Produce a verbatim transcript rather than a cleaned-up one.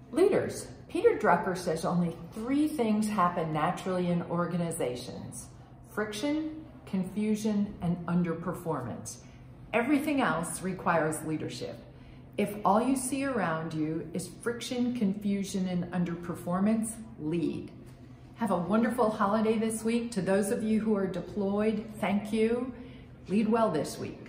Leaders. Peter Drucker says only three things happen naturally in organizations: friction, confusion, and underperformance. Everything else requires leadership. If all you see around you is friction, confusion, and underperformance, lead. Have a wonderful holiday this week. To those of you who are deployed, thank you. Lead well this week.